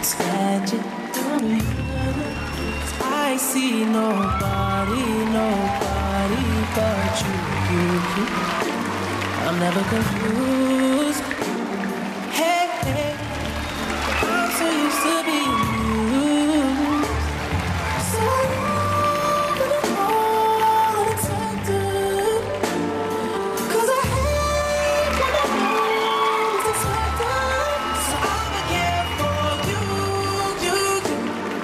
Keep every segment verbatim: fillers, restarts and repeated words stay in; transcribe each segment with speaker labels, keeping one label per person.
Speaker 1: Scratch it down to you. I see nobody, nobody but you, you, you. I'm never confused. Hey, hey, I'm so used to being you. So I'm gonna call and talk to you. 'Cause I hate when I know it's like that. So I'ma care for you, you, you.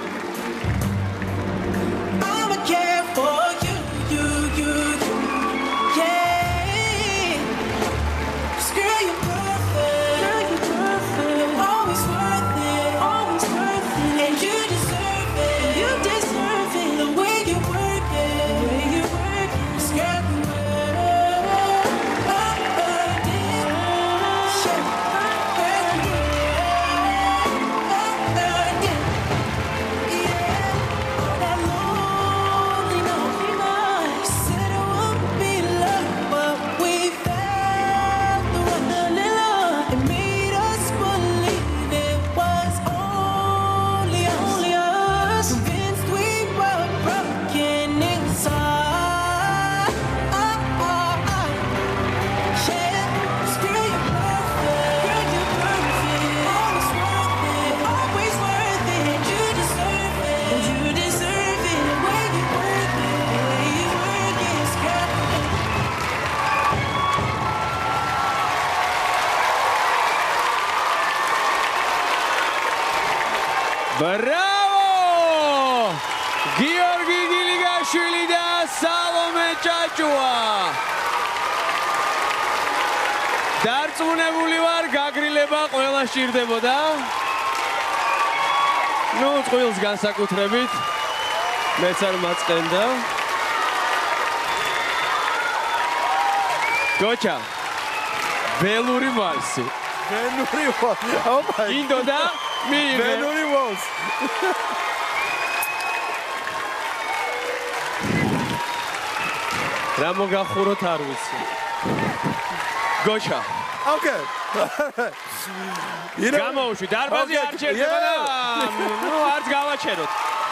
Speaker 1: I'ma care for you, you, you, you. Yeah. 'Cause girl, you're perfect. Girl, you're perfect. You're always worth it. Always worth it. And you deserve it. You deserve it. The way you work it. The way you work it. 'Cause girl, you earned it. Yeah. Girl, you earned it. Yeah. All that lonely night. You said it would be love, but we felt the one love. It made us believe it was only, only us. Convinced we were broken inside. Oh, oh, oh. Yeah. 'Cause girl, you're perfect. Girl, you're perfect. Always worth it. Always worth it. And you deserve it. And you deserve it. The way you work it. The way you work it. 'Cause girl,
Speaker 2: Bravo! Georgi Giligashvili და Salome Chachoua. დარწმუნებული ვარ, გაგრილება ყველა სჭირდებოდა. ნუ წყვილს განსაკუთრებით მეც არ მაწყენდა. გოჩა. ველური ვალსი.
Speaker 3: Venuri was. Oh my.
Speaker 2: გინდოდა? მიიღე.
Speaker 3: Venuri was.
Speaker 2: რა მოგახუროთ არ ვიცი. გოჩა.
Speaker 3: Okay. You know.
Speaker 2: გამოვშვი, დარბაზი
Speaker 3: Okay,
Speaker 2: არ ჩერდება და
Speaker 3: yeah.
Speaker 2: ნუ არც გავაჩეროთ.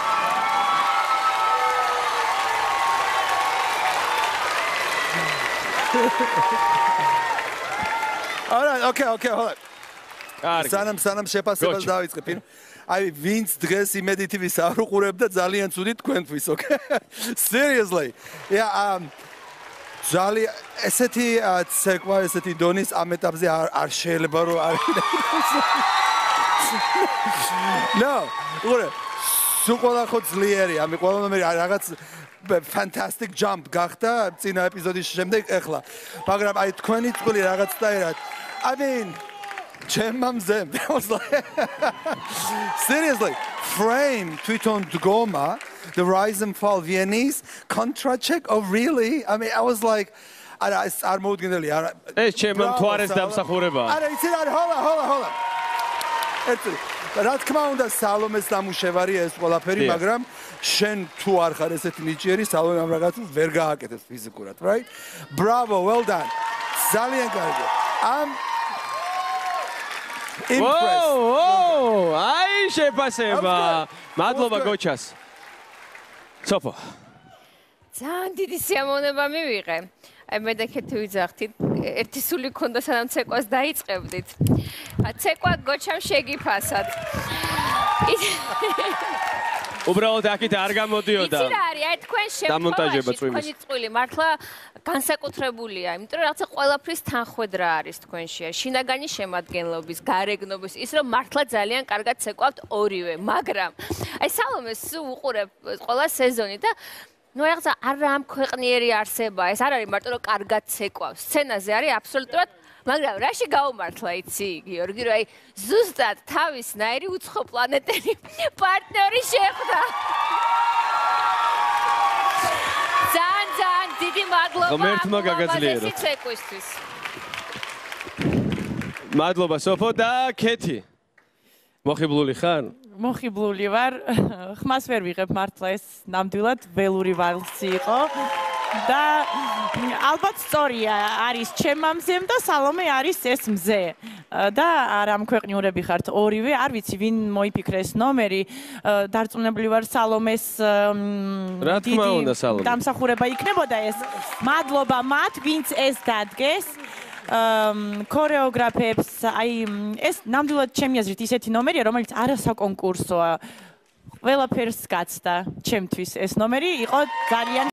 Speaker 3: All right. Okay. Okay. Hold on.
Speaker 2: კარგი.
Speaker 3: სანამ სანამ შეფასებას
Speaker 2: გოჩა.
Speaker 3: დავიწყებ. აი ვინც დღეს იმედიტივის არ უყურებდა ძალიან ცუდი თქვენთვის, okay? Seriously. Yeah, um ძალიან ესეთი ცეკვა, ესეთი დონის ამ ეტაპზე არ არ შეიძლება რომ არ No. უყურე. სულ ყველა ხო ძლიერია, მე ყველა მე რაღაც fantastic jump გახდა წინა ეპიზოდის შემდეგ ეხლა. მაგრამ აი თქვენი წყვილი რაღაცნაირად I mean Chemamzem. That was like seriously. Frame Twiton Dgoma, the rise and fall Viennese contra check. Oh really? I mean, I was like, I I მოუდგენელი არა.
Speaker 2: ეს ჩემ მთვარეს დამსახურებაა.
Speaker 3: არა, იცი რა, ჰოლა, ჰოლა, ჰოლა. ეს რა თქმა უნდა სალომეს დამუშევარი ეს ყველაფერი, მაგრამ შენ თუ არ ხარ ესეთი ნიჭიერი, სალომე ამ რაღაცას ვერ გააკეთებს ფიზიკურად, right? Bravo, well done. ძალიან კარგი. ამ
Speaker 2: Whoa, whoa! აი შეფასება. მადლობა გოჩას. სოფო.
Speaker 4: ძალიან დიდი სიამოვნება მივიღე. აი მე და ქეთი ვიძახთით, ერთი სული ქონდა სანამ ცეკვას დაიწყებდით. ცეკვა გოჩამ შეგიფასად.
Speaker 2: უბრალოდ აქეთ არ გამოდიოდა.
Speaker 4: იცი რა არის, აი თქვენ შემთხვევაში თქვენი წყვილი მართლა განსაკუთრებულია, იმიტომ რომ რაღაცა ყველაფრის თანხვედრა არის თქვენში. შინაგანი შემადგენლობის, გარეგნობის, ის რომ მართლა ძალიან კარგად ცეკვავთ ორივე, მაგრამ აი სალომეს უყურებ ყველა სეზონი და ნუ რაღაცა არა ამ ქვეყნიერი არსება, ეს არ არის მარტო რომ კარგად ცეკვავს. სცენაზე არის აბსოლუტურად მაგრამ რაში გაუმართლა იცი გიორგი რომ აი ზუსტად თავისნაირი უცხო პლანეტელი პარტნიორი შეხვდა. ძალიან ძალიან დიდი მადლობა.
Speaker 2: ღმერთმა გაგაძლიეროთ.
Speaker 4: ეს ცეკვისთვის.
Speaker 2: მადლობა სოფო და ქეთი. მოხიბლული ხარ?
Speaker 5: მოხიბლული ვარ. ხმას ვერ ვიღებ მართლა ეს ნამდვილად ველური ვალსი იყო. და ალბათ სწორია არის ჩემ მამზემ და სალომე არის ეს მზე. და არა ამქვეყნიურები ხართ ორივე, არ ვიცი ვინ მოიფიქრეს ნომერი, დარწმუნებული ვარ სალომეს
Speaker 2: რა თქმა უნდა სალომე.
Speaker 5: დამსახურება იქნებოდა ეს. მადლობა მათ, ვინც ეს დადგეს. ქორეოგრაფებს, აი ეს ნამდვილად ჩემი აზრით ისეთი ნომერია, რომელიც არასაკონკურსოა. ყველაფერს გაცდა ჩემთვის ეს ნომერი იყო ძალიან